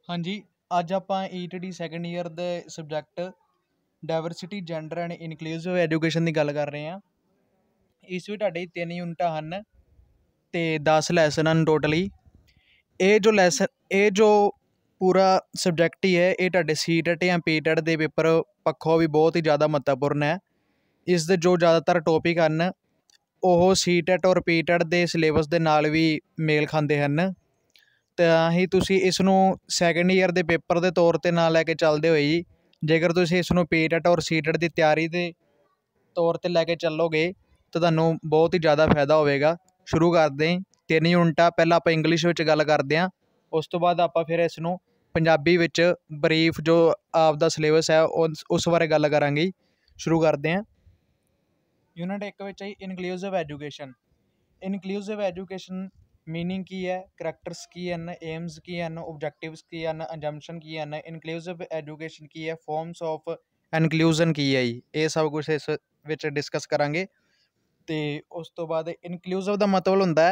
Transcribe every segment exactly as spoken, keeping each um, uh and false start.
ਹਾਂਜੀ, ਅੱਜ ਆਪਾਂ E T D second year ਦੇ subject diversity, gender and inclusive education ਦੀ ਗੱਲ ਕਰ ਰਹੇ ਹਾਂ। ਇਸ ਵਿੱਚ ਤੁਹਾਡੇ ਤਿੰਨ ਯੂਨਿਟਾਂ ਹਨ ਅਤੇ ਦਸ ਲੈਸਨ ਹਨ ਟੋਟਲੀ। ਇਹ ਜੋ ਲੈਸਨ ਇਹ ਜੋ ਪੂਰਾ ਸਬਜੈਕਟ ਹੀ ਹੈ, ਇਹ ਤੁਹਾਡੇ ਸੀ ਟੈਟ ਜਾਂ ਪੀ ਟੈਟ ਦੇ ਪੇਪਰ ਪੱਖੋਂ ਵੀ ਬਹੁਤ ਹੀ ਜ਼ਿਆਦਾ ਮਹੱਤਵਪੂਰਨ ਹੈ। ਇਸ ਦੇ ਜੋ ਜ਼ਿਆਦਾਤਰ ਟੋਪਿਕ ਹਨ ਉਹ ਸੀ ਟੈਟ ਔਰ ਪੀ ਟੈਟ ਦੇ ਸਿਲੇਬਸ ਦੇ ਨਾਲ ਵੀ ਮੇਲ ਖਾਂਦੇ ਹਨ। ਤਾਂ ਹੀ ਤੁਸੀਂ ਇਸ ਨੂੰ ਸੈਕਿੰਡ ਈਅਰ ਦੇ ਪੇਪਰ ਦੇ ਤੌਰ 'ਤੇ ਨਾ ਲੈ ਕੇ ਚੱਲਦੇ ਹੋਏ ਜੀ, ਜੇਕਰ ਤੁਸੀਂ ਇਸ ਨੂੰ ਪੀ ਟੈਟ ਔਰ ਸੀ ਟੈਟ ਦੀ ਤਿਆਰੀ ਦੇ ਤੌਰ 'ਤੇ ਲੈ ਕੇ ਚੱਲੋਗੇ ਤਾਂ ਤੁਹਾਨੂੰ ਬਹੁਤ ਹੀ ਜ਼ਿਆਦਾ ਫਾਇਦਾ ਹੋਵੇਗਾ। ਸ਼ੁਰੂ ਕਰਦੇ ਹਾਂ। ਤਿੰਨ ਯੂਨਿਟਾਂ, ਪਹਿਲਾਂ ਆਪਾਂ ਇੰਗਲਿਸ਼ ਵਿੱਚ ਗੱਲ ਕਰਦੇ ਹਾਂ, ਉਸ ਤੋਂ ਬਾਅਦ ਆਪਾਂ ਫਿਰ ਇਸ ਨੂੰ ਪੰਜਾਬੀ ਵਿੱਚ ਬਰੀਫ ਜੋ ਆਪਦਾ ਸਿਲੇਬਸ ਹੈ ਉਸ ਉਸ ਬਾਰੇ ਗੱਲ ਕਰਾਂਗੇ। ਸ਼ੁਰੂ ਕਰਦੇ ਹਾਂ। ਯੂਨਿਟ ਇੱਕ ਵਿੱਚ ਹੈ inclusive education. Inclusive education meaning ਕੀ ਹੈ, ਕਰੈਕਟਰਸ ਕੀ ਹਨ, ਏਮਸ ਕੀ ਹਨ, ਓਬਜੈਕਟਿਵਸ ਕੀ ਹਨ, ਅਜੰਪਸ਼ਨ ਕੀ ਹਨ, ਇਨਕਲੂਸਿਵ ਐਜੂਕੇਸ਼ਨ ਕੀ ਹੈ, ਫੋਰਮਸ ਆਫ ਇਨਕਲੂਜ਼ਨ ਕੀ ਹੈ ਜੀ, ਇਹ ਸਭ ਕੁਛ ਇਸ ਵਿੱਚ ਡਿਸਕਸ ਕਰਾਂਗੇ। ਅਤੇ ਉਸ ਤੋਂ ਬਾਅਦ ਇਨਕਲੂਸਿਵ ਦਾ ਮਤਲਬ ਹੁੰਦਾ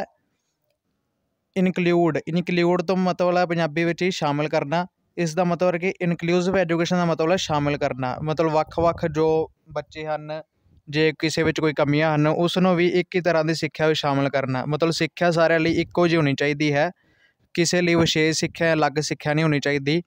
ਇਨਕਲੂਡ। ਇਨਕਲੂਡ ਤੋਂ ਮਤਲਬ ਹੈ ਪੰਜਾਬੀ ਵਿੱਚ ਹੀ ਸ਼ਾਮਿਲ ਕਰਨਾ। ਇਸ ਦਾ ਮਤਲਬ ਹੈ ਕਿ ਇਨਕਲੂਸਿਵ ਐਜੂਕੇਸ਼ਨ ਦਾ ਮਤਲਬ ਹੈ ਸ਼ਾਮਿਲ ਕਰਨਾ, ਮਤਲਬ ਵੱਖ ਵੱਖ ਜੋ ਬੱਚੇ ਹਨ, ਜੇ ਕਿਸੇ ਵਿੱਚ ਕੋਈ ਕਮੀਆਂ ਹਨ ਉਸ ਨੂੰ ਵੀ ਇੱਕ ਹੀ ਤਰ੍ਹਾਂ ਦੀ ਸਿੱਖਿਆ ਵਿੱਚ ਸ਼ਾਮਿਲ ਕਰਨਾ। ਮਤਲਬ ਸਿੱਖਿਆ ਸਾਰਿਆਂ ਲਈ ਇੱਕੋ ਜਿਹੀ ਹੋਣੀ ਚਾਹੀਦੀ ਹੈ, ਕਿਸੇ ਲਈ ਵਿਸ਼ੇਸ਼ ਸਿੱਖਿਆ, ਅਲੱਗ ਸਿੱਖਿਆ ਨਹੀਂ ਹੋਣੀ ਚਾਹੀਦੀ।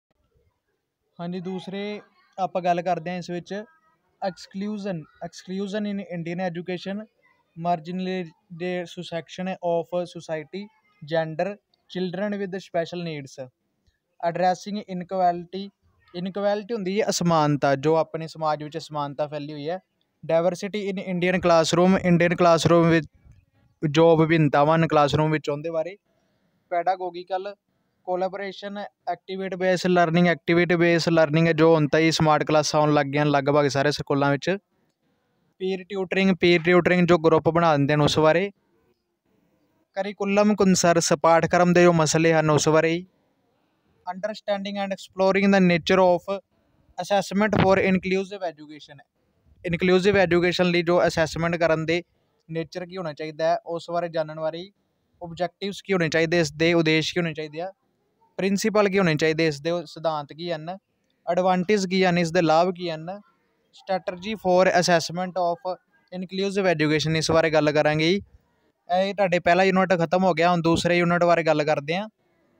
ਹਾਂਜੀ, ਦੂਸਰੇ ਆਪਾਂ ਗੱਲ ਕਰਦੇ ਹਾਂ ਇਸ ਵਿੱਚ exclusion. Exclusion in Indian education, marginalised section of society, gender, children with special needs, addressing inequality. Inequality ਹੁੰਦੀ ਹੈ ਅਸਮਾਨਤਾ, ਜੋ ਆਪਣੇ ਸਮਾਜ ਵਿੱਚ ਅਸਮਾਨਤਾ ਫੈਲੀ ਹੋਈ ਹੈ। Diversity in Indian classroom, Indian classroom ਵਿੱਚ ਜੋ ਵਿਭਿੰਨਤਾਵਾਂ ਹਨ ਕਲਾਸਰੂਮ ਵਿੱਚ, ਉਹਦੇ ਬਾਰੇ। Pedagogical collaboration, activate base learning. Activate base learning ਜੋ ਹੁਣ ਤਾਂ ਹੀ ਸਮਾਰਟ ਕਲਾਸਾਂ ਆਉਣ ਲੱਗ ਗਈਆਂ ਲਗਭਗ ਸਾਰੇ ਸਕੂਲਾਂ ਵਿੱਚ। ਪੀਰ ਟਿਊਟਰਿੰਗ, ਪੀਰ ਟਿਊਟਰਿੰਗ ਜੋ ਗਰੁੱਪ ਬਣਾ ਦਿੰਦੇ ਹਨ ਉਸ ਬਾਰੇ। ਕਰੀਕੁਲਮ ਕੰਸਰਸ, ਪਾਠਕ੍ਰਮ ਦੇ ਜੋ ਮਸਲੇ ਹਨ ਉਸ ਬਾਰੇ ਹੀ। Understanding and exploring the nature of assessment for inclusive education. Inclusive education ਲਈ ਜੋ ਅਸੈਸਮੈਂਟ ਕਰਨ ਦੇ ਨੇਚਰ ਕੀ ਹੋਣਾ ਚਾਹੀਦਾ ਹੈ ਉਸ ਬਾਰੇ ਜਾਣਨ ਬਾਰੇ। ਓਬਜੈਕਟਿਵਸ ਕੀ ਹੋਣੇ ਚਾਹੀਦੇ, ਇਸ ਦੇ ਉਦੇਸ਼ ਕੀ ਹੋਣੇ ਚਾਹੀਦੇ ਆ। ਪ੍ਰਿੰਸੀਪਲ ਕੀ ਹੋਣੇ ਚਾਹੀਦੇ, ਇਸ ਦੇ ਸਿਧਾਂਤ ਕੀ ਹਨ। ਐਡਵਾਂਟੇਜ ਕੀ ਹਨ, ਇਸ ਦੇ ਲਾਭ ਕੀ ਹਨ। Strategy for assessment of inclusive education, ਇਸ ਬਾਰੇ ਗੱਲ ਕਰਾਂਗੇ ਜੀ। ਇਹ ਤੁਹਾਡੇ ਪਹਿਲਾ ਯੂਨਿਟ ਖਤਮ ਹੋ ਗਿਆ, ਹੁਣ ਦੂਸਰੇ ਯੂਨਿਟ ਬਾਰੇ ਗੱਲ ਕਰਦੇ ਹਾਂ।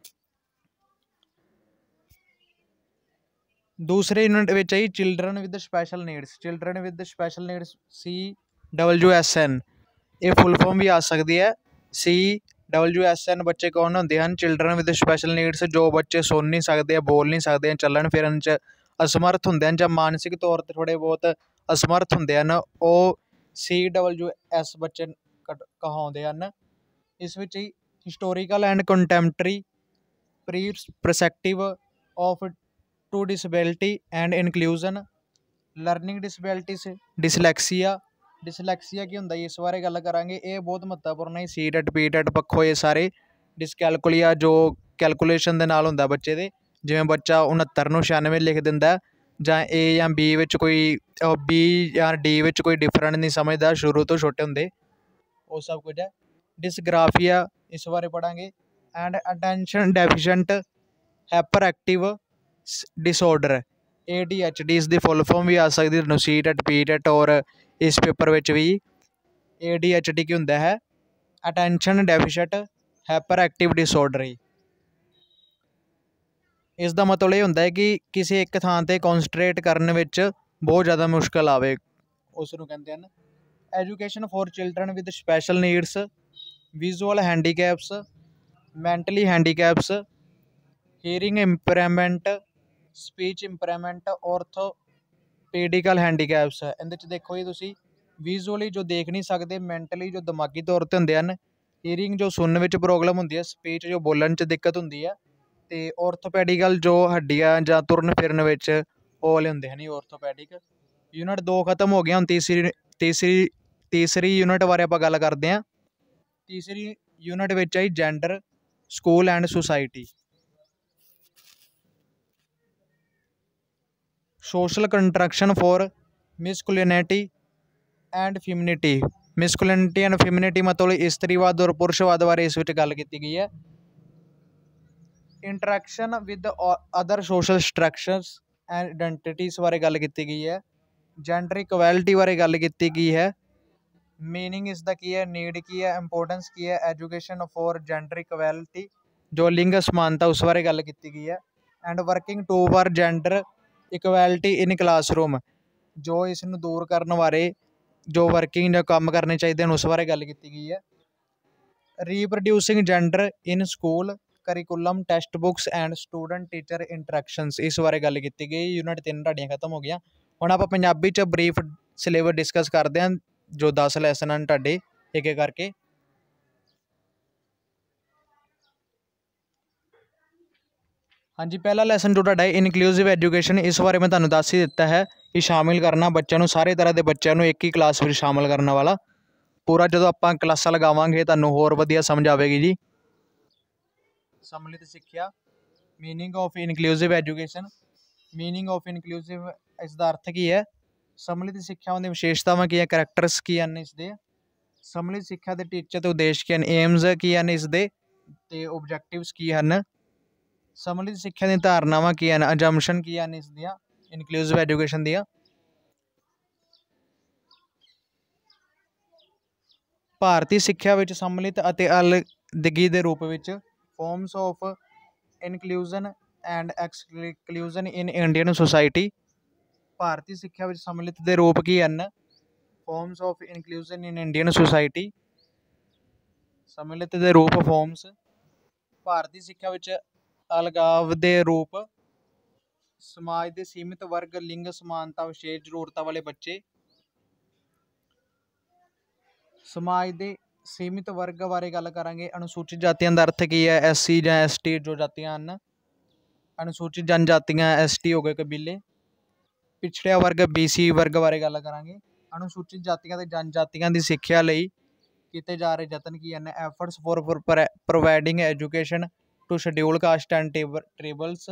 ਦੂਸਰੇ ਯੂਨਿਟ ਵਿੱਚ ਹੈ children with special needs. Children with special needs, C W S N, ਇਹ ਫੁੱਲ ਫੋਰਮ ਵੀ ਆ ਸਕਦੀ ਹੈ। ਸੀ ਡਬਲਯੂ ਐਸ ਐਨ ਬੱਚੇ ਕੌਣ ਹੁੰਦੇ ਹਨ? ਚਿਲਡਰਨ ਵਿਦ ਸਪੈਸ਼ਲ ਨੀਡਸ, ਜੋ ਬੱਚੇ ਸੁਣ ਨਹੀਂ ਸਕਦੇ, ਬੋਲ ਨਹੀਂ ਸਕਦੇ, ਚੱਲਣ ਫਿਰਨ 'ਚ ਅਸਮਰਥ ਹੁੰਦੇ ਹਨ ਜਾਂ ਮਾਨਸਿਕ ਤੌਰ 'ਤੇ ਥੋੜ੍ਹੇ ਬਹੁਤ ਅਸਮਰਥ ਹੁੰਦੇ ਹਨ, ਉਹ ਸੀ ਡਬਲਯੂ ਐਸ ਬੱਚੇ ਕਹਾਉਂਦੇ ਹਨ। ਇਸ ਵਿੱਚ ਹੀ historical and contemporary pre perspective of to disability and inclusion, learning disabilities, dyslexia. Dyslexia ਕੀ ਹੁੰਦਾ ਜੀ, ਇਸ ਬਾਰੇ ਗੱਲ ਕਰਾਂਗੇ। ਇਹ ਬਹੁਤ ਮਹੱਤਵਪੂਰਨ ਹੈ ਸੀ ਟੈਟ ਪੀ ਟੈਟ ਪੱਖੋਂ। ਇਹ ਸਾਰੇ ਡਿਸਕੈਲਕੁਲੀਆ ਜੋ ਕੈਲਕੂਲੇਸ਼ਨ ਦੇ ਨਾਲ ਹੁੰਦਾ ਬੱਚੇ ਦੇ, ਜਿਵੇਂ ਬੱਚਾ ਉਣਹੱਤਰ ਨੂੰ ਛਿਆਨਵੇਂ ਲਿਖ ਦਿੰਦਾ, ਜਾਂ ਏ ਜਾਂ ਬੀ ਵਿੱਚ ਕੋਈ ਬੀ ਜਾਂ ਡੀ ਵਿੱਚ ਕੋਈ ਡਿਫਰੈਂਟ ਨਹੀਂ ਸਮਝਦਾ ਸ਼ੁਰੂ ਤੋਂ ਛੋਟੇ ਹੁੰਦੇ, ਉਹ ਸਭ ਕੁਝ ਹੈ। ਡਿਸਗ੍ਰਾਫੀਆ, ਇਸ ਬਾਰੇ ਪੜ੍ਹਾਂਗੇ। And attention deficient hyper active disorder, A D H D, ਇਸ ਦੀ ਫੁੱਲ ਫੋਰਮ ਵੀ ਆ ਸਕਦੀ ਤੁਹਾਨੂੰ ਸੀ ਟੈਟ ਪੀ ਟੈਟ ਔਰ ਇਸ ਪੇਪਰ ਵਿੱਚ ਵੀ। ਏ ਡੀ ਐਚ ਡੀ ਕੀ ਹੁੰਦਾ ਹੈ? Attention deficient hyper active disorder. ਇਸ ਦਾ ਮਤਲਬ ਇਹ ਹੁੰਦਾ ਹੈ ਕਿ ਕਿਸੇ ਇੱਕ ਥਾਂ 'ਤੇ ਕੌਨਸਨਟਰੇਟ ਕਰਨ ਵਿੱਚ ਬਹੁਤ ਜ਼ਿਆਦਾ ਮੁਸ਼ਕਿਲ ਆਵੇ, ਉਸ ਨੂੰ ਕਹਿੰਦੇ ਹਨ। Education for children with special needs, visual handicaps, mentally handicaps, hearing impairment, speech impairment, orthopedical handicaps. ਇਹਦੇ 'ਚ ਦੇਖੋ ਜੀ ਤੁਸੀਂ, ਵਿਜ਼ੂਅਲੀ ਜੋ ਦੇਖ ਨਹੀਂ ਸਕਦੇ, ਮੈਂਟਲੀ ਜੋ ਦਿਮਾਗੀ ਤੌਰ 'ਤੇ ਹੁੰਦੇ ਹਨ, ਹੀਅਰਿੰਗ ਜੋ ਸੁਣਨ ਵਿੱਚ ਪ੍ਰੋਬਲਮ ਹੁੰਦੀ ਹੈ, ਸਪੀਚ ਜੋ ਬੋਲਣ 'ਚ ਦਿੱਕਤ ਹੁੰਦੀ ਹੈ, ਅਤੇ ਔਰਥੋਪੈਡੀਕਲ ਜੋ ਹੱਡੀਆਂ ਜਾਂ ਤੁਰਨ ਫਿਰਨ ਵਿੱਚ ਉਹ ਵਾਲੇ ਹੁੰਦੇ ਹਨ ਔਰਥੋਪੈਡਿਕ। ਯੂਨਿਟ ਦੋ ਖਤਮ ਹੋ ਗਿਆ, ਹੁਣ ਤੀਸਰੀ ਤੀਸਰੀ ਤੀਸਰੀ ਯੂਨਿਟ ਬਾਰੇ ਆਪਾਂ ਗੱਲ ਕਰਦੇ ਹਾਂ। ਤੀਸਰੀ ਯੂਨਿਟ ਵਿੱਚ ਹੈ gender, school and society. Social construction for masculinity and femininity. Masculinity and femininity ਮਤਲਬ ਇਸਤਰੀਵਾਦ ਔਰ ਪੁਰਸ਼ਵਾਦ ਬਾਰੇ ਇਸ ਵਿੱਚ ਗੱਲ ਕੀਤੀ ਗਈ ਹੈ। Interaction with other social structures and identities बारे गल की गई है। जेंडर इक्वैलिटी बारे गल की गई है। मीनिंग इसका की है, नीड की है, इंपोर्टेंस की है, एजुकेशन फॉर जेंडर इक्वैलिटी जो लिंग समानता उस बारे गल की गई है। And working toward gender equality in classroom जो इसनूं दूर करने बारे जो वर्किंग जो काम करने चाहिए हैं उस बारे गल की गई है। Reproducing gender in school curriculum text books and student teacher interactions इस बारे गल की गई। यूनिट तीन ढाडियाँ खत्म हो गई। हुण आपां पंजाबी च ब्रीफ सिलेबस डिस्कस करते हैं जो दस लैसन हैं ढाडे एक एक करके। हाँ जी, पहला लैसन जो ढाडा है इनकलूसिव एजुकेशन, इस बारे में तुहानूं दस ही दिता है कि शामिल करना बच्चों नूं, सारे तरह के बच्चों नूं एक ही क्लास में शामिल करने वाला। पूरा जो आपां क्लासां लगावांगे तुहानूं होर वधिया समझ आवेगी जी। सम्मिलित सिक्ख्या, meaning of inclusive education. Meaning of inclusive इसका अर्थ की है। सम्मिलित सिक्ख्यावां दी विशेषतावां की है, करैक्टर्स की हैं इसदे। सम्मिलित सिक्ख्या के टीचे ते उद्देश की हैं, एम्स की हैं इसदे ते ऑब्जैक्टिव्स की हैं। सम्मिलित सिक्ख्या दी धारनावां की हैं, अजम्पशन की हैं इसदियां इनकलूसिव एजुकेशन दियां। भारतीय सिक्ख्या विच सम्मिलित अते अलदगी दे रूप विच forms of inclusion and exclusion in Indian society. भारतीय सिक्ख्या विच सम्मिलित दे रूप की हैं, forms of inclusion in Indian society. सम्मिलित दे रूप फॉर्म्स भारतीय सिक्ख्या विच अलगाव दे रूप, समाज दे सीमित वर्ग, लिंग समानता, विशेष जरूरतां वाले बच्चे। समाज दे सीमित वर्ग बारे गल करांगे। अनुसूचित जातियां दा अर्थ की है, एस सी जां एस टी जो जातियां हैं। अनुसूचित जनजातियां एस टी हो गए कबीले। पिछड़िया वर्ग बी सी वर्ग बारे गल करांगे। अनुसूचित जातियां ते जनजातियां दी सिक्ख्या लई कीते जा रहे यतन की हैं, efforts for providing education to schedule caste and tribals.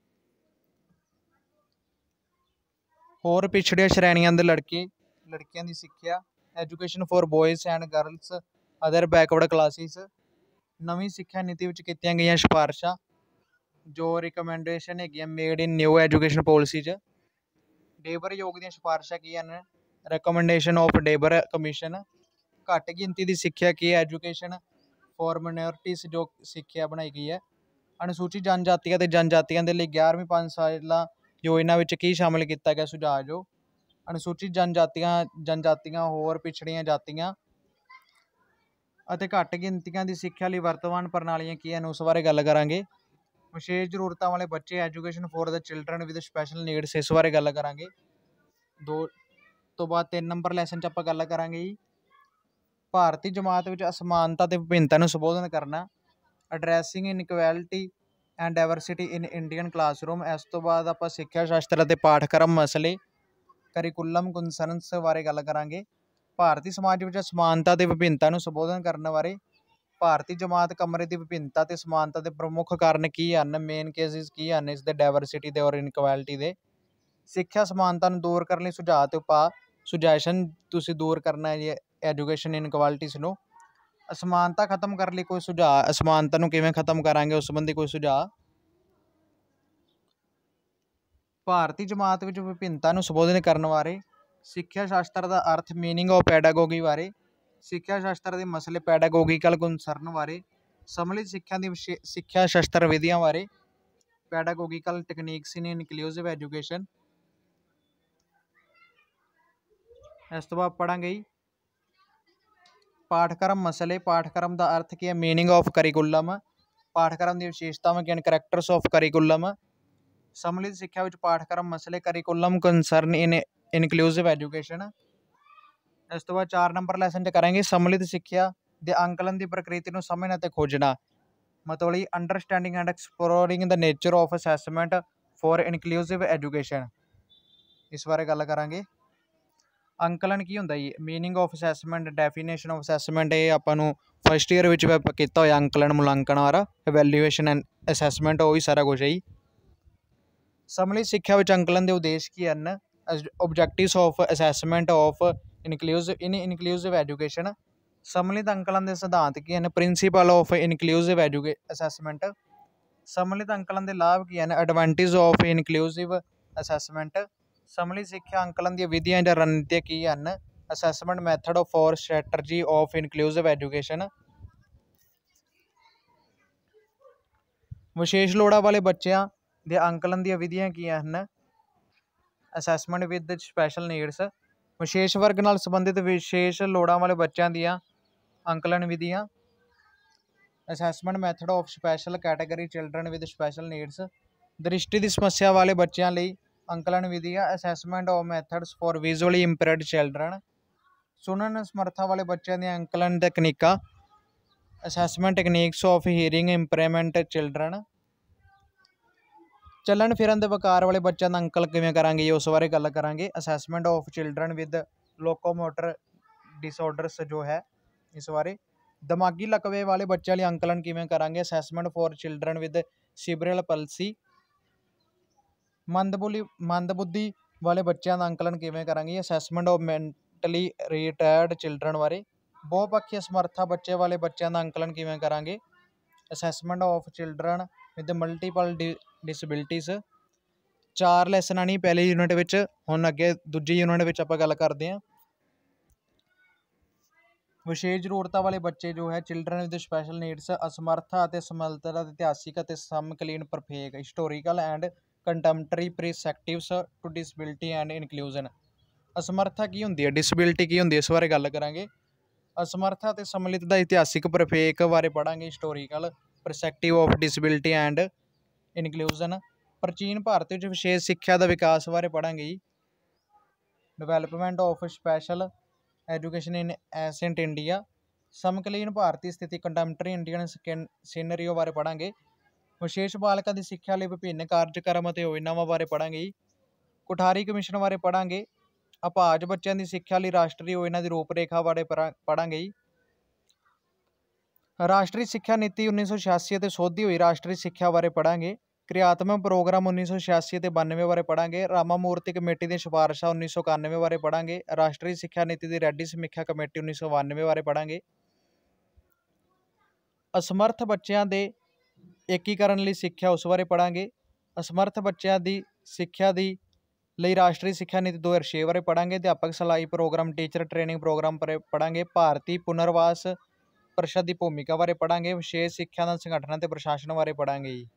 होर पिछड़िया श्रेणियां दे लड़के लड़कियां दी सिक्ख्या, education for boys and girls other backward classes. नवीं सिक्ख्या नीति विच कीतियां गईयां सिफारिशां जो रिकमेंडेशन है made in new education policy च। डेबर योग दी सिफारिशां की हैं, रिकमेंडेशन ऑफ डेबर कमीशन। घट गिनती की सिक्ख्या की है, एजुकेशन फॉर माइनॉरिटीज जो सिक्ख्या बनाई गई है। अनुसूचित जनजातियां ते जनजातियां दे लई ग्यारहवीं पंज साला योजना विच की शामिल किया गया सुझाव जो अनुसूचित जनजातियां जनजातियां होर पिछड़ियां जातियां अते घट गिनतियां की सिक्ख्या लई वर्तमान प्रणालियां की हैं उस बारे गल करांगे। विशेष जरूरतां वाले बच्चे, education for the children with special needs इस बारे गल करांगे। दो तो बाद तीन नंबर लैसन च आपां गल करांगे जी भारतीय जमात विच असमानता ते विभिन्नता नूं संबोधन करना, addressing inequality and diversity in Indian classroom. इस तो बाद आपां सिक्ख्या शास्त्र अते पाठक्रम मसले करिकुलम कंसर्नस बारे गल करांगे। भारतीय समाज विच समानता ते विभिन्नता नूं संबोधन करने बारे। भारतीय जमात कमरे की विभिन्नता ते समानता के प्रमुख कारण की हैं, मेन केसिस की हैं इसके डाइवर्सिटी के और इनइक्वैलिटी के। सिक्ख्या समानता नूं दूर करने लई सुझाव ते उपाय, सुजैशन तुसीं दूर करना है एजुकेशन इनइक्वैलिटीज़ नूं। असमानता खत्म करने कोई सुझाव, असमानता नूं किवें खत्म करांगे उस संबंधी कोई सुझाव। भारतीय जमात विच विभिन्नता नूं संबोधन करने बारे। सिक्ख्या शास्त्र का अर्थ, मीनिंग ऑफ पैडागोगी बारे। सिक्ख्या शास्त्र के मसले पैडागोगिकल कंसर्न बारे। सम्मिलित सिक्ख्या दी सिक्ख्या शास्त्र विधियां बारे। Pedagogical techniques in inclusive education. इस तो बाद पढ़ांगे पाठक्रम मसले। पाठक्रम का अर्थ की है, मीनिंग ऑफ करिकुलम। पाठक्रम की विशेषतावां की हैं, करैक्टर्स ऑफ करिकुलम। सम्मिलित सिक्ख्या विच पाठक्रम मसले curriculum concern in inclusive education. इस तो बाद चार नंबर लैसन च करेंगे सम्मिलित सिक्ख्या दे आंकलन की प्रकृति को समझना ते खोजना, मतलब understanding and exploring the nature of assessment for inclusive education इस बारे गल करांगे। अंकलन की हुंदा जी, meaning of assessment, definition of assessment ये आपां नूं फस्ट ईयर विच कीता होया अंकलन मुलांकन वाला, एवैल्यूएशन एंड असैसमेंट वही सारा कुछ है जी। सम्मिलित सिक्ख्या विच अंकलन के उद्देश्य की हैं, objectives of assessment of inclusive in inclusive education. सम्मिलित अंकलन के सिद्धांत की हैं, principle of inclusive educa assessment. ਸਮਲਿਤ ਅੰਕਲਨ ਦੇ ਲਾਭ ਕੀ ਹਨ? Advantage of inclusive assessment. ਸਮਲਿਤ ਸਿੱਖਿਆ ਅੰਕਲਨ ਦੀਆਂ ਵਿਧੀਆਂ ਜਾਂ ਰਣਨੀਤੀਆਂ ਕੀ ਹਨ? Assessment method for strategy of inclusive education. ਵਿਸ਼ੇਸ਼ ਲੋੜਾਂ ਵਾਲੇ ਬੱਚਿਆਂ ਦੇ ਅੰਕਲਨ ਦੀਆਂ ਵਿਧੀਆਂ ਕੀ ਹਨ? Assessment with special needs. ਵਿਸ਼ੇਸ਼ ਵਰਗ ਨਾਲ ਸੰਬੰਧਿਤ ਵਿਸ਼ੇਸ਼ ਲੋੜਾਂ ਵਾਲੇ ਬੱਚਿਆਂ ਦੀਆਂ ਅੰਕਲਨ ਵਿਧੀਆਂ। Assessment method of special category children with special needs. ਦ੍ਰਿਸ਼ਟੀ ਦੀ ਸਮੱਸਿਆ ਵਾਲੇ ਬੱਚਿਆਂ ਲਈ ਅੰਕਲਨ ਵਿਧੀਆਂ। Assessment of methods for visually impaired children. ਸੁਣਨ ਸਮਰੱਥਾ ਵਾਲੇ ਬੱਚਿਆਂ ਦੀਆਂ ਅੰਕਲਨ ਤਕਨੀਕਾਂ। Assessment techniques of hearing impairment children. ਚੱਲਣ ਫਿਰਨ ਦੇ ਵਿਕਾਰ ਵਾਲੇ ਬੱਚਿਆਂ ਦਾ ਅੰਕਲ ਕਿਵੇਂ ਕਰਾਂਗੇ, ਉਸ ਬਾਰੇ ਗੱਲ ਕਰਾਂਗੇ। Assessment of children with locomotor disorders ਜੋ ਹੈ ਇਸ ਬਾਰੇ। ਦਿਮਾਗੀ ਲਕਵੇ ਵਾਲੇ ਬੱਚਿਆਂ ਲਈ ਅੰਕਲਨ ਕਿਵੇਂ ਕਰਾਂਗੇ? Assessment for children with cerebral palsy. ਮੰਦਬੁਲੀ ਮੰਦਬੁੱਧੀ ਵਾਲੇ ਬੱਚਿਆਂ ਦਾ ਅੰਕਲਨ ਕਿਵੇਂ ਕਰਾਂਗੇ? Assessment of mentally retired children ਬਾਰੇ। ਬਹੁਪੱਖੀ ਅਸਮਰੱਥਾ ਬੱਚੇ ਵਾਲੇ ਬੱਚਿਆਂ ਦਾ ਅੰਕਲਨ ਕਿਵੇਂ ਕਰਾਂਗੇ? Assessment of children with multiple di disabilities. ਚਾਰ ਲੈਸਨ ਆਣੀ ਪਹਿਲੇ ਯੂਨਿਟ ਵਿੱਚ, ਹੁਣ ਅੱਗੇ ਦੂਜੀ ਯੂਨਿਟ ਵਿੱਚ ਆਪਾਂ ਗੱਲ ਕਰਦੇ ਹਾਂ। ਵਿਸ਼ੇਸ਼ ਜ਼ਰੂਰਤਾਂ ਵਾਲੇ ਬੱਚੇ ਜੋ ਹੈ ਚਿਲਡਰਨ ਵਿਦ ਸਪੈਸ਼ਲ ਨੀਡਸ। ਅਸਮਰੱਥਾ ਅਤੇ ਸਮਰੱਥਾ ਦਾ ਇਤਿਹਾਸਿਕ ਅਤੇ ਸਮਕਾਲੀਨ ਪ੍ਰਖੇਖ historical and contemporary perspectives to disability and inclusion. ਅਸਮਰੱਥਾ ਕੀ ਹੁੰਦੀ ਹੈ, ਡਿਸੇਬਿਲਿਟੀ ਕੀ ਹੁੰਦੀ ਹੈ, ਇਸ ਬਾਰੇ ਗੱਲ ਕਰਾਂਗੇ। ਅਸਮਰੱਥਾ ਅਤੇ ਸਮਲਿਤ ਦਾ ਇਤਿਹਾਸਿਕ ਪ੍ਰਖੇਖ ਬਾਰੇ ਪੜ੍ਹਾਂਗੇ। Historical perspective of disability and inclusion. ਪ੍ਰਾਚੀਨ ਭਾਰਤ ਵਿੱਚ ਵਿਸ਼ੇਸ਼ ਸਿੱਖਿਆ ਦਾ ਵਿਕਾਸ ਬਾਰੇ ਪੜ੍ਹਾਂਗੇ ਜੀ। Development of special education in ancient India. ਸਮਕਾਲੀਨ ਭਾਰਤੀ ਸਥਿਤੀ ਕੰਟੈਂਪਰੇਰੀ ਇੰਡੀਅਨ ਸੀਨਰੀਓ ਬਾਰੇ ਪੜ੍ਹਾਂਗੇ। ਵਿਸ਼ੇਸ਼ ਬਾਲਕਾਂ ਦੀ ਸਿੱਖਿਆ ਲਈ ਵਿਭਿੰਨ ਕਾਰਜਕ੍ਰਮ ਅਤੇ ਯੋਜਨਾਵਾਂ ਬਾਰੇ ਪੜ੍ਹਾਂਗੇ ਜੀ। ਕੋਠਾਰੀ ਕਮਿਸ਼ਨ ਬਾਰੇ ਪੜ੍ਹਾਂਗੇ। ਅਪਾਹਜ ਬੱਚਿਆਂ ਦੀ ਸਿੱਖਿਆ ਲਈ ਰਾਸ਼ਟਰੀ ਯੋਜਨਾ ਦੀ ਰੂਪਰੇਖਾ ਬਾਰੇ ਪੜ੍ਹਾਂਗੇ ਜੀ। ਰਾਸ਼ਟਰੀ ਸਿੱਖਿਆ ਨੀਤੀ ਉੱਨੀ ਸੌ ਛਿਆਸੀ ਅਤੇ ਸੋਧੀ ਹੋਈ ਰਾਸ਼ਟਰੀ ਸਿੱਖਿਆ ਬਾਰੇ ਪੜ੍ਹਾਂਗੇ। ਕਿਰਿਆਤਮਕ ਪ੍ਰੋਗਰਾਮ ਉੱਨੀ ਸੌ ਛਿਆਸੀ ਅਤੇ ਬਾਨਵੇਂ ਬਾਰੇ ਪੜ੍ਹਾਂਗੇ। ਰਾਮਾ ਮੂਰਤੀ ਕਮੇਟੀ ਦੀਆਂ ਸਿਫਾਰਸ਼ਾਂ ਉੱਨੀ ਸੌ ਇਕਾਨਵੇਂ ਬਾਰੇ ਪੜ੍ਹਾਂਗੇ। ਰਾਸ਼ਟਰੀ ਸਿੱਖਿਆ ਨੀਤੀ ਦੀ ਰੈਡੀ ਸਮੀਖਿਆ ਕਮੇਟੀ ਉੱਨੀ ਸੌ ਬਾਨਵੇਂ ਬਾਰੇ ਪੜ੍ਹਾਂਗੇ। ਅਸਮਰੱਥ ਬੱਚਿਆਂ ਦੇ ਏਕੀਕਰਨ ਲਈ ਸਿੱਖਿਆ ਉਸ ਬਾਰੇ ਪੜ੍ਹਾਂਗੇ। ਅਸਮਰੱਥ ਬੱਚਿਆਂ ਦੀ ਸਿੱਖਿਆ ਦੀ ਲਈ ਰਾਸ਼ਟਰੀ ਸਿੱਖਿਆ ਨੀਤੀ ਦੋ ਹਜ਼ਾਰ ਛੇ ਬਾਰੇ ਪੜ੍ਹਾਂਗੇ। ਅਧਿਆਪਕ ਸਿਖਲਾਈ ਪ੍ਰੋਗਰਾਮ ਟੀਚਰ ਟ੍ਰੇਨਿੰਗ ਪ੍ਰੋਗਰਾਮ ਬਾਰੇ ਪੜ੍ਹਾਂਗੇ। ਭਾਰਤੀ ਪੁਨਰਵਾਸ ਪਰਿਸ਼ਦ ਦੀ ਭੂਮਿਕਾ ਬਾਰੇ ਪੜ੍ਹਾਂਗੇ। ਵਿਸ਼ੇਸ਼ ਸਿੱਖਿਆ ਦਾ ਸੰਗਠਨ ਅਤੇ ਪ੍ਰਸ਼ਾਸਨ ਬਾਰੇ ਪੜ੍ਹਾਂਗੇ ਜੀ।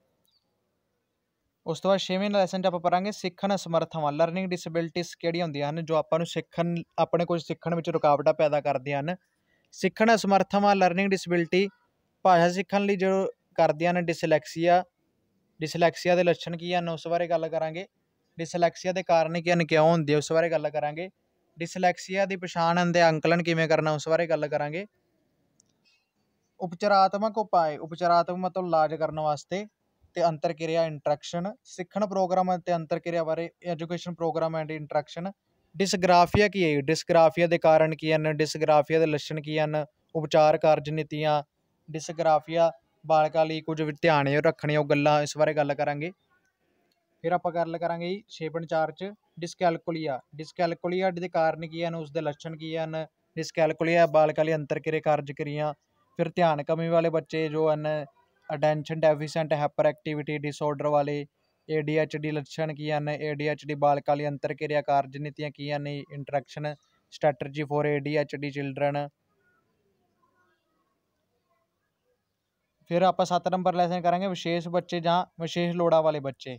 ਉਸ ਤੋਂ ਬਾਅਦ ਛੇਵੇਂ ਲੈਸਨ 'ਚ ਆਪਾਂ ਪੜ੍ਹਾਂਗੇ ਸਿੱਖਣ ਅਸਮਰੱਥਾਵਾਂ। ਲਰਨਿੰਗ ਡਿਸੇਬਿਲਟੀਜ਼ ਕਿਹੜੀਆਂ ਹੁੰਦੀਆਂ ਹਨ ਜੋ ਆਪਾਂ ਨੂੰ ਸਿੱਖਣ ਆਪਣੇ ਕੁਝ ਸਿੱਖਣ ਵਿੱਚ ਰੁਕਾਵਟਾਂ ਪੈਦਾ ਕਰਦੀਆਂ ਹਨ? ਸਿੱਖਣ ਅਸਮਰੱਥਾਵਾਂ ਲਰਨਿੰਗ ਡਿਸੇਬਿਲਟੀ ਭਾਸ਼ਾ ਸਿੱਖਣ ਲਈ ਜੋ ਕਰਦੀਆਂ ਹਨ। ਡਿਸਲੈਕਸੀਆ ਡਿਸਲੈਕਸੀਆ ਦੇ ਲੱਛਣ ਕੀ ਹਨ ਉਸ ਬਾਰੇ ਗੱਲ ਕਰਾਂਗੇ। ਡਿਸਲੈਕਸੀਆ ਦੇ ਕਾਰਨ ਕੀ ਹਨ, ਕਿਉਂ ਹੁੰਦੀ ਹੈ, ਉਸ ਬਾਰੇ ਗੱਲ ਕਰਾਂਗੇ। ਡਿਸਲੈਕਸੀਆ ਦੀ ਪਛਾਣ ਅਤੇ ਅੰਕਲਨ ਕਿਵੇਂ ਕਰਨਾ ਉਸ ਬਾਰੇ ਗੱਲ ਕਰਾਂਗੇ। ਉਪਚਾਰਾਤਮਕ ਉਪਾਅ। ਉਪਚਾਰਾਤਮਕ ਮਤਲਬ ਇਲਾਜ ਕਰਨ ਵਾਸਤੇ ਤੇ ਅੰਤਰਕਿਰਿਆ ਇੰਟਰੈਕਸ਼ਨ। ਸਿੱਖਣ ਪ੍ਰੋਗਰਾਮ ਅਤੇ ਅੰਤਰਕਿਰਿਆ ਬਾਰੇ education programme and interaction. Dysgraphia ਕੀ ਹੈ? ਡਿਸਗ੍ਰਾਫੀਆ ਦੇ ਕਾਰਨ ਕੀ ਹਨ? ਡਿਸਗ੍ਰਾਫੀਆ ਦੇ ਲੱਛਣ ਕੀ ਹਨ? ਉਪਚਾਰ ਕਾਰਜ ਨੀਤੀਆਂ। ਡਿਸਗ੍ਰਾਫੀਆ ਬਾਲਕਾਂ ਲਈ ਕੁਝ ਧਿਆਨ ਰੱਖਣੀਆਂ ਉਹ ਗੱਲਾਂ, ਇਸ ਬਾਰੇ ਗੱਲ ਕਰਾਂਗੇ। ਫਿਰ ਆਪਾਂ ਗੱਲ ਕਰਾਂਗੇ ਜੀ ਛੇ ਪੁਆਇੰਟ ਚਾਰ 'ਚ ਡਿਸਕੈਲਕੁਲੀਆ। ਡਿਸਕੈਲਕੁਲੀਆ ਦੇ ਕਾਰਨ ਕੀ ਹਨ, ਉਸਦੇ ਲੱਛਣ ਕੀ ਹਨ? ਡਿਸਕੈਲਕੁਲੀਆ ਬਾਲਕਾਂ ਲਈ ਅੰਤਰਕਿਰਿਆ ਕਾਰਜ ਕਿਰਿਆ। ਫਿਰ ਧਿਆਨ ਕਮੀ ਵਾਲੇ ਬੱਚੇ ਜੋ ਹਨ, attention deficient hyper activity disorder ਵਾਲੇ। ਏ ਡੀ ਐਚ ਡੀ ਲੱਛਣ ਕੀ ਹਨ? ਏ ਡੀ ਐਚ ਡੀ ਬਾਲਕਾਂ ਲਈ ਅੰਤਰਕਿਰਿਆ ਕਾਰਜ ਨੀਤੀਆਂ ਕੀ ਹਨ? Interaction strategy for A D H D children. ਫਿਰ ਆਪਾਂ ਸੱਤ ਨੰਬਰ ਲੈਸਨ ਕਰਾਂਗੇ ਵਿਸ਼ੇਸ਼ ਬੱਚੇ ਜਾਂ ਵਿਸ਼ੇਸ਼ ਲੋੜਾਂ ਵਾਲੇ ਬੱਚੇ।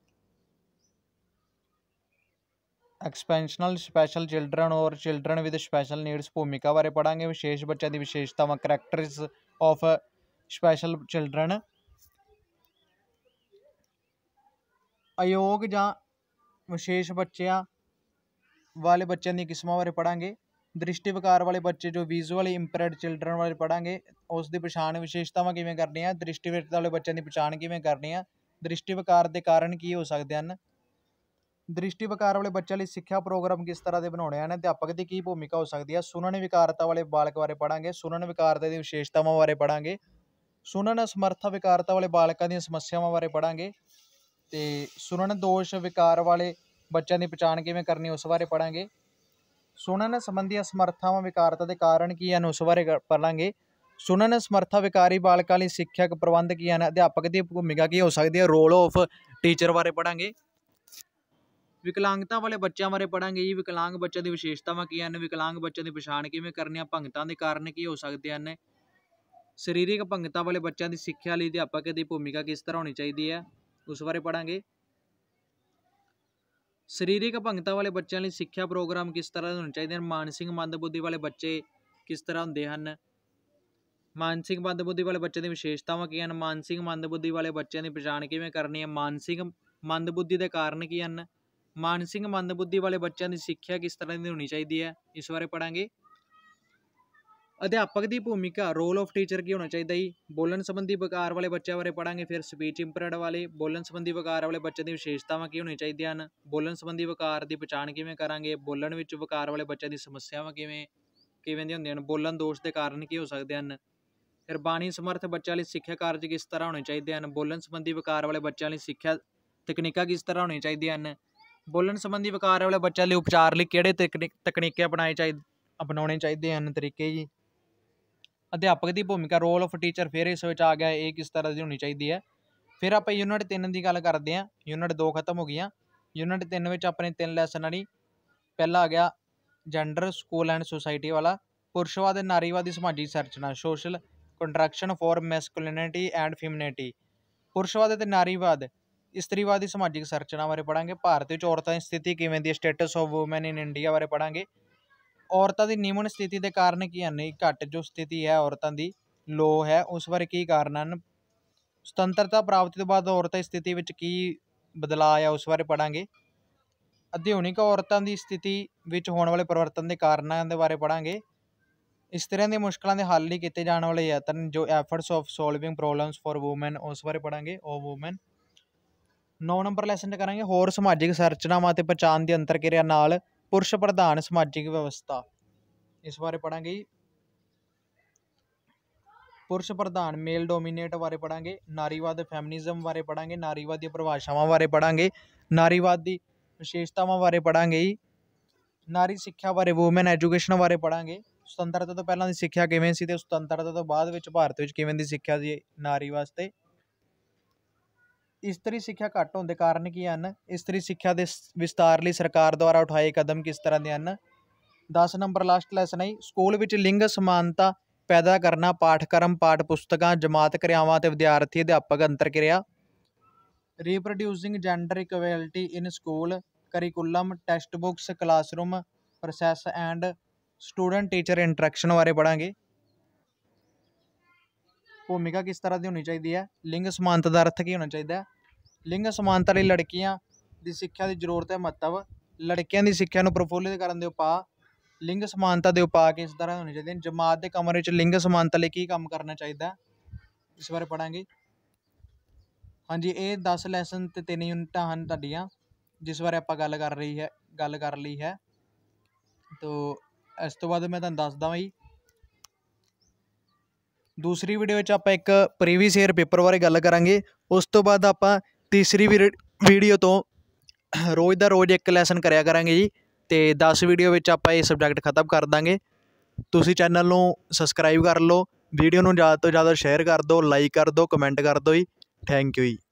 Exceptional special children or children with special needs ਭੂਮਿਕਾ ਬਾਰੇ ਪੜ੍ਹਾਂਗੇ। ਵਿਸ਼ੇਸ਼ ਬੱਚਿਆਂ ਦੀ ਵਿਸ਼ੇਸ਼ਤਾਵਾਂ ਕਰੈਕਟਰਸ ਆਫ ਸਪੈਸ਼ਲ ਚਿਲਡਰਨ। ਅਯੋਗ ਜਾਂ ਵਿਸ਼ੇਸ਼ ਬੱਚਿਆਂ ਵਾਲੇ ਬੱਚਿਆਂ ਦੀਆਂ ਕਿਸਮਾਂ ਬਾਰੇ ਪੜ੍ਹਾਂਗੇ। ਦ੍ਰਿਸ਼ਟੀ ਵਿਕਾਰ ਵਾਲੇ ਬੱਚੇ ਜੋ ਵਿਜ਼ੂਅਲੀ ਇੰਪੇਅਰਡ ਚਿਲਡਰਨ ਬਾਰੇ ਪੜ੍ਹਾਂਗੇ। ਉਸ ਦੀ ਪਛਾਣ ਵਿਸ਼ੇਸ਼ਤਾਵਾਂ ਕਿਵੇਂ ਕਰਨੀਆਂ। ਦ੍ਰਿਸ਼ਟੀ ਵਾਲੇ ਬੱਚਿਆਂ ਦੀ ਪਛਾਣ ਕਿਵੇਂ ਕਰਨੀ ਆ। ਦ੍ਰਿਸ਼ਟੀ ਵਿਕਾਰ ਦੇ ਕਾਰਨ ਕੀ ਹੋ ਸਕਦੇ ਹਨ। ਦ੍ਰਿਸ਼ਟੀ ਵਿਕਾਰ ਵਾਲੇ ਬੱਚਿਆਂ ਲਈ ਸਿੱਖਿਆ ਪ੍ਰੋਗਰਾਮ ਕਿਸ ਤਰ੍ਹਾਂ ਦੇ ਬਣਾਉਣੇ ਹਨ। ਅਧਿਆਪਕ ਦੀ ਕੀ ਭੂਮਿਕਾ ਹੋ ਸਕਦੀ ਹੈ। ਸੁਣਨ ਵਿਕਾਰਤਾ ਵਾਲੇ ਬਾਲਕ ਬਾਰੇ ਪੜ੍ਹਾਂਗੇ। ਸੁਣਨ ਵਿਕਾਰਤਾ ਦੀ ਵਿਸ਼ੇਸ਼ਤਾਵਾਂ ਬਾਰੇ ਪੜ੍ਹਾਂਗੇ। ਸੁਣਨ ਅਸਮਰੱਥਾ ਵਿਕਾਰਤਾ ਵਾਲੇ ਬਾਲਕਾਂ ਦੀਆਂ ਸਮੱਸਿਆਵਾਂ ਬਾਰੇ ਪੜ੍ਹਾਂਗੇ। ਅਤੇ ਸੁਣਨ ਦੋਸ਼ ਵਿਕਾਰ ਵਾਲੇ ਬੱਚਿਆਂ ਦੀ ਪਛਾਣ ਕਿਵੇਂ ਕਰਨੀ ਉਸ ਬਾਰੇ ਪੜ੍ਹਾਂਗੇ। ਸੁਣਨ ਸੰਬੰਧੀ ਅਸਮਰੱਥਾਵਾਂ ਵਿਕਾਰਤਾ ਦੇ ਕਾਰਨ ਕੀ ਹਨ ਉਸ ਬਾਰੇ ਪੜ੍ਹਾਂਗੇ। ਸੁਣਨ ਸਮਰੱਥਾ ਵਿਕਾਰੀ ਬਾਲਕਾਂ ਲਈ ਸਿੱਖਿਅਕ ਪ੍ਰਬੰਧ ਕੀ ਹਨ। ਅਧਿਆਪਕ ਦੀ ਭੂਮਿਕਾ ਕੀ ਹੋ ਸਕਦੀ ਹੈ। ਰੋਲ ਆਫ ਟੀਚਰ ਬਾਰੇ ਪੜ੍ਹਾਂਗੇ। ਵਿਕਲਾਂਗਤਾ ਵਾਲੇ ਬੱਚਿਆਂ ਬਾਰੇ ਪੜ੍ਹਾਂਗੇ ਜੀ। ਵਿਕਲਾਂਗ ਬੱਚਿਆਂ ਦੀ ਵਿਸ਼ੇਸ਼ਤਾਵਾਂ ਕੀ ਹਨ। ਵਿਕਲਾਂਗ ਬੱਚਿਆਂ ਦੀ ਪਛਾਣ ਕਿਵੇਂ ਕਰਨੀ ਆ। ਭੰਗਤਾਂ ਦੇ ਕਾਰਨ ਕੀ ਹੋ ਸਕਦੇ ਹਨ। ਸਰੀਰਕ ਭੰਗਤਾਂ ਵਾਲੇ ਬੱਚਿਆਂ ਦੀ ਸਿੱਖਿਆ ਲਈ ਅਧਿਆਪਕ ਦੀ ਭੂਮਿਕਾ ਕਿਸ ਤਰ੍ਹਾਂ ਹੋਣੀ ਚਾਹੀਦੀ ਹੈ, ਉਸ ਬਾਰੇ ਪੜ੍ਹਾਂਗੇ। ਸਰੀਰਕ ਭੰਗਤਾਂ ਵਾਲੇ ਬੱਚਿਆਂ ਲਈ ਸਿੱਖਿਆ ਪ੍ਰੋਗਰਾਮ ਕਿਸ ਤਰ੍ਹਾਂ ਦੇ ਹੋਣੇ ਚਾਹੀਦੇ ਹਨ। ਮਾਨਸਿਕ ਮੰਦਬੁੱਧੀ ਵਾਲੇ ਬੱਚੇ ਕਿਸ ਤਰ੍ਹਾਂ ਹੁੰਦੇ ਹਨ। ਮਾਨਸਿਕ ਮੰਦਬੁੱਧੀ ਵਾਲੇ ਬੱਚਿਆਂ ਦੀ ਵਿਸ਼ੇਸ਼ਤਾਵਾਂ ਕੀ ਹਨ। ਮਾਨਸਿਕ ਮੰਦਬੁੱਧੀ ਵਾਲੇ ਬੱਚਿਆਂ ਦੀ ਪਛਾਣ ਕਿਵੇਂ ਕਰਨੀ ਹੈ। ਮਾਨਸਿਕ ਮੰਦਬੁੱਧੀ ਦੇ ਕਾਰਨ ਕੀ ਹਨ। ਮਾਨਸਿਕ ਮੰਦਬੁੱਧੀ ਵਾਲੇ ਬੱਚਿਆਂ ਦੀ ਸਿੱਖਿਆ ਕਿਸ ਤਰ੍ਹਾਂ ਦੀ ਹੋਣੀ ਚਾਹੀਦੀ ਹੈ, ਇਸ ਬਾਰੇ ਪੜ੍ਹਾਂਗੇ। ਅਧਿਆਪਕ ਦੀ ਭੂਮਿਕਾ, ਰੋਲ ਆਫ ਟੀਚਰ ਕੀ ਹੋਣਾ ਚਾਹੀਦਾ ਜੀ। ਬੋਲਣ ਸੰਬੰਧੀ ਵਿਕਾਰ ਵਾਲੇ ਬੱਚਿਆਂ ਬਾਰੇ ਪੜ੍ਹਾਂਗੇ। ਫਿਰ ਸਪੀਚ ਇੰਪਰਡ ਵਾਲੇ, ਬੋਲਣ ਸੰਬੰਧੀ ਵਿਕਾਰ ਵਾਲੇ ਬੱਚਿਆਂ ਦੀ ਵਿਸ਼ੇਸ਼ਤਾਵਾਂ ਕੀ ਹੋਣੀਆਂ ਚਾਹੀਦੀਆਂ ਹਨ। ਬੋਲਣ ਸੰਬੰਧੀ ਵਿਕਾਰ ਦੀ ਪਛਾਣ ਕਿਵੇਂ ਕਰਾਂਗੇ। ਬੋਲਣ ਵਿੱਚ ਵਿਕਾਰ ਵਾਲੇ ਬੱਚਿਆਂ ਦੀ ਸਮੱਸਿਆਵਾਂ ਕਿਵੇਂ ਕਿਵੇਂ ਦੀਆਂ ਹੁੰਦੀਆਂ ਹਨ। ਬੋਲਣ ਦੋਸ਼ ਦੇ ਕਾਰਨ ਕੀ ਹੋ ਸਕਦੇ ਹਨ। ਫਿਰ ਬਾਣੀ ਸਮਰਥ ਬੱਚਿਆਂ ਲਈ ਸਿੱਖਿਆ ਕਾਰਜ ਕਿਸ ਤਰ੍ਹਾਂ ਹੋਣੇ ਚਾਹੀਦੇ ਹਨ। ਬੋਲਣ ਸੰਬੰਧੀ ਵਿਕਾਰ ਵਾਲੇ ਬੱਚਿਆਂ ਲਈ ਸਿੱਖਿਆ ਤਕਨੀਕਾਂ ਕਿਸ ਤਰ੍ਹਾਂ ਹੋਣੀਆਂ ਚਾਹੀਦੀਆਂ ਹਨ। ਬੋਲਣ ਸੰਬੰਧੀ ਵਿਕਾਰ ਵਾਲੇ ਬੱਚਿਆਂ ਲਈ ਉਪਚਾਰ ਲਈ ਕਿਹੜੇ ਤਕਨੀ ਤਕਨੀਕੇ ਅਪਣਾਏ ਚਾਹੀ ਅਪਣਾਉਣੇ ਚਾਹੀਦੇ ਹਨ, ਤਰੀਕੇ ਜੀ। ਅਧਿਆਪਕ ਦੀ ਭੂਮਿਕਾ, ਰੋਲ ਆਫ ਟੀਚਰ ਫਿਰ ਇਸ ਵਿੱਚ ਆ ਗਿਆ, ਇਹ ਕਿਸ ਤਰ੍ਹਾਂ ਦੀ ਹੋਣੀ ਚਾਹੀਦੀ ਹੈ। ਫਿਰ ਆਪਾਂ ਯੂਨਿਟ ਤਿੰਨ ਦੀ ਗੱਲ ਕਰਦੇ ਹਾਂ। ਯੂਨਿਟ ਦੋ ਖਤਮ ਹੋ ਗਈਆਂ। ਯੂਨਿਟ ਤਿੰਨ ਵਿੱਚ ਆਪਣੇ ਤਿੰਨ ਲੈਸਨ ਵਾਲੀ ਪਹਿਲਾ ਆ ਗਿਆ ਜੈਂਡਰ, ਸਕੂਲ ਐਂਡ ਸੁਸਾਇਟੀ ਵਾਲਾ। ਪੁਰਸ਼ਵਾਦ, ਨਾਰੀਵਾਦੀ ਸਮਾਜਿਕ ਸੰਰਚਨਾ, social construction for masculinity and femininity. ਪੁਰਸ਼ਵਾਦ ਅਤੇ ਨਾਰੀਵਾਦ, ਇਸਤਰੀਵਾਦੀ ਸਮਾਜਿਕ ਸੰਰਚਨਾ ਬਾਰੇ ਪੜ੍ਹਾਂਗੇ। ਭਾਰਤ ਵਿੱਚ ਔਰਤਾਂ ਦੀ ਸਥਿਤੀ ਕਿਵੇਂ ਦੀ, status of women in India ਬਾਰੇ ਪੜ੍ਹਾਂਗੇ। ਔਰਤਾਂ ਦੀ ਨਿਮਨ ਸਥਿਤੀ ਦੇ ਕਾਰਨ ਕੀ ਹਨ। ਘੱਟ ਜੋ ਸਥਿਤੀ ਹੈ ਔਰਤਾਂ ਦੀ, ਲੋ ਹੈ, ਉਸ ਬਾਰੇ ਕੀ ਕਾਰਨ ਹਨ। ਸੁਤੰਤਰਤਾ ਪ੍ਰਾਪਤੀ ਤੋਂ ਬਾਅਦ ਔਰਤਾਂ ਦੀ ਸਥਿਤੀ ਵਿੱਚ ਕੀ ਬਦਲਾਅ ਆਇਆ, ਉਸ ਬਾਰੇ ਪੜ੍ਹਾਂਗੇ। ਆਧੁਨਿਕ ਔਰਤਾਂ ਦੀ ਸਥਿਤੀ ਵਿੱਚ ਹੋਣ ਵਾਲੇ ਪਰਿਵਰਤਨ ਦੇ ਕਾਰਨਾਂ ਦੇ ਬਾਰੇ ਪੜ੍ਹਾਂਗੇ। ਇਸ ਤਰ੍ਹਾਂ ਦੀਆਂ ਮੁਸ਼ਕਲਾਂ ਦੇ ਹੱਲ ਲਈ ਕੀਤੇ ਜਾਣ ਵਾਲੇ ਯਤਨ, ਜੋ efforts of solving problems for women, ਉਸ ਬਾਰੇ ਪੜ੍ਹਾਂਗੇ। ਉਹ ਵੂਮੈਨ ਨੌ ਨੰਬਰ ਲੈਸਨ 'ਚ ਕਰਾਂਗੇ ਹੋਰ ਸਮਾਜਿਕ ਸੰਰਚਨਾਵਾਂ ਅਤੇ ਪਛਾਣ ਦੀ ਅੰਤਰਕਿਰਿਆ ਨਾਲ ਪੁਰਸ਼ ਪ੍ਰਧਾਨ ਸਮਾਜਿਕ ਵਿਵਸਥਾ, ਇਸ ਬਾਰੇ ਪੜ੍ਹਾਂਗੇ। ਪੁਰਸ਼ ਪ੍ਰਧਾਨ ਮੇਲ ਡੋਮੀਨੇਟ ਬਾਰੇ ਪੜ੍ਹਾਂਗੇ। ਨਾਰੀਵਾਦ, ਫੈਮਿਨਿਜ਼ਮ ਬਾਰੇ ਪੜ੍ਹਾਂਗੇ। ਨਾਰੀਵਾਦ ਦੀਆਂ ਪਰਿਭਾਸ਼ਾਵਾਂ ਬਾਰੇ ਪੜ੍ਹਾਂਗੇ। ਨਾਰੀਵਾਦ ਦੀ ਵਿਸ਼ੇਸ਼ਤਾਵਾਂ ਬਾਰੇ ਪੜ੍ਹਾਂਗੇ ਜੀ। ਨਾਰੀ ਸਿੱਖਿਆ ਬਾਰੇ, ਵੂਮੈਨ ਐਜੂਕੇਸ਼ਨ ਬਾਰੇ ਪੜ੍ਹਾਂਗੇ। ਸੁਤੰਤਰਤਾ ਤੋਂ ਪਹਿਲਾਂ ਦੀ ਸਿੱਖਿਆ ਕਿਵੇਂ ਸੀ ਅਤੇ ਸੁਤੰਤਰਤਾ ਤੋਂ ਬਾਅਦ ਵਿੱਚ ਭਾਰਤ ਵਿੱਚ ਕਿਵੇਂ ਦੀ ਸਿੱਖਿਆ ਸੀ ਨਾਰੀ ਵਾਸਤੇ। ਇਸਤਰੀ ਸਿੱਖਿਆ ਘੱਟ ਹੋਣ ਦੇ ਕਾਰਨ ਕੀ ਹਨ। ਇਸਤਰੀ ਸਿੱਖਿਆ ਦੇ ਵਿਸਤਾਰ ਲਈ ਸਰਕਾਰ ਦੁਆਰਾ ਉਠਾਏ ਕਦਮ ਕਿਸ ਤਰ੍ਹਾਂ ਦੇ ਹਨ। ਦਸ ਨੰਬਰ ਲਾਸਟ ਲੈਸਨ ਹੈ। ਸਕੂਲ ਵਿੱਚ ਲਿੰਗ ਸਮਾਨਤਾ ਪੈਦਾ ਕਰਨਾ, ਪਾਠਕ੍ਰਮ, ਪਾਠ ਪੁਸਤਕਾਂ, ਜਮਾਤ ਕਿਰਿਆਵਾਂ ਅਤੇ ਵਿਦਿਆਰਥੀ ਅਧਿਆਪਕ ਅੰਤਰਕਿਰਿਆ। Reproducing gender equality in school curriculum, text books, classroom process and student teacher interaction ਬਾਰੇ ਪੜ੍ਹਾਂਗੇ। ਭੂਮਿਕਾ ਕਿਸ ਤਰ੍ਹਾਂ ਦੀ ਹੋਣੀ ਚਾਹੀਦੀ ਹੈ। ਲਿੰਗ ਸਮਾਨਤਾ ਦਾ ਅਰਥ ਕੀ ਹੋਣਾ ਚਾਹੀਦਾ ਹੈ। ਲਿੰਗ ਸਮਾਨਤਾ ਲਈ ਲੜਕੀਆਂ ਦੀ ਸਿੱਖਿਆ ਦੀ ਜ਼ਰੂਰਤ ਹੈ। ਮਹੱਤਵ, ਲੜਕੀਆਂ ਦੀ ਸਿੱਖਿਆ ਨੂੰ ਪ੍ਰਫੁੱਲਿਤ ਕਰਨ ਦੇ ਉਪਾਅ, ਲਿੰਗ ਸਮਾਨਤਾ ਦੇ ਉਪਾਅ ਕਿਸ ਤਰ੍ਹਾਂ ਹੋਣੇ ਚਾਹੀਦੇ ਹਨ। ਜਮਾਤ ਦੇ ਕਮਰੇ ਵਿੱਚ ਲਿੰਗ ਸਮਾਨਤਾ ਲਈ ਕੀ ਕੰਮ ਕਰਨਾ ਚਾਹੀਦਾ, ਇਸ ਬਾਰੇ ਪੜ੍ਹਾਂਗੇ। ਹਾਂਜੀ, ਇਹ ਦਸ ਲੈਸਨ ਅਤੇ ਤਿੰਨ ਯੂਨਿਟਾਂ ਹਨ ਤੁਹਾਡੀਆਂ, ਜਿਸ ਬਾਰੇ ਆਪਾਂ ਗੱਲ ਕਰ ਰਹੀ ਹੈ ਗੱਲ ਕਰ ਲਈ ਹੈ। ਤੋ ਇਸ ਤੋਂ ਬਾਅਦ ਮੈਂ ਤੁਹਾਨੂੰ ਦੱਸ ਦਵਾਂ ਜੀ, ਦੂਸਰੀ ਵੀਡੀਓ ਵਿੱਚ ਆਪਾਂ ਇੱਕ ਪ੍ਰੀਵੀਅਸ ਈਅਰ ਪੇਪਰ ਬਾਰੇ ਗੱਲ ਕਰਾਂਗੇ। ਉਸ ਤੋਂ ਬਾਅਦ ਆਪਾਂ ਤੀਸਰੀ ਵੀਡੀਓ ਤੋਂ ਰੋਜ਼ ਦਾ ਰੋਜ਼ ਇੱਕ ਲੈਸਨ ਕਰਿਆ ਕਰਾਂਗੇ ਜੀ। ਅਤੇ ਦਸ ਵੀਡੀਓ ਵਿੱਚ ਆਪਾਂ ਇਹ ਸਬਜੈਕਟ ਖ਼ਤਮ ਕਰ ਦਾਂਗੇ। ਤੁਸੀਂ ਚੈਨਲ ਨੂੰ ਸਬਸਕ੍ਰਾਈਬ ਕਰ ਲਓ, ਵੀਡੀਓ ਨੂੰ ਜ਼ਿਆਦਾ ਤੋਂ ਜ਼ਿਆਦਾ ਸ਼ੇਅਰ ਕਰ ਦਿਓ, ਲਾਈਕ ਕਰ ਦਿਓ, ਕਮੈਂਟ ਕਰ ਦਿਓ ਜੀ। ਥੈਂਕ ਯੂ ਜੀ।